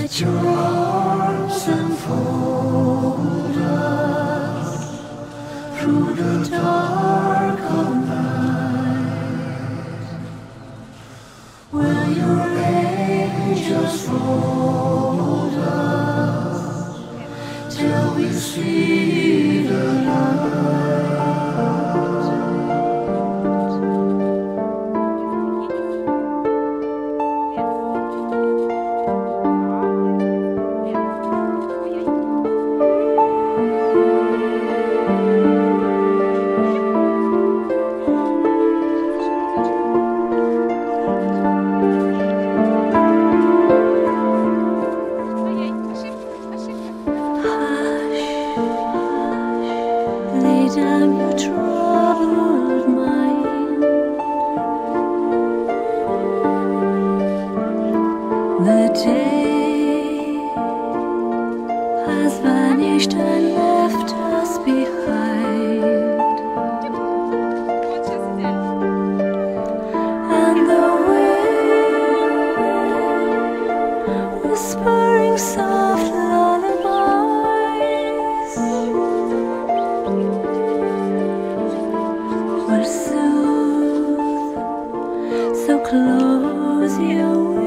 Let your arms enfold us through the dark of night. Will your angels fold us till we see the light? Lay down your troubled mind. The day has vanished and left us behind, and the wind whispering soft lullabies will soothe, so close your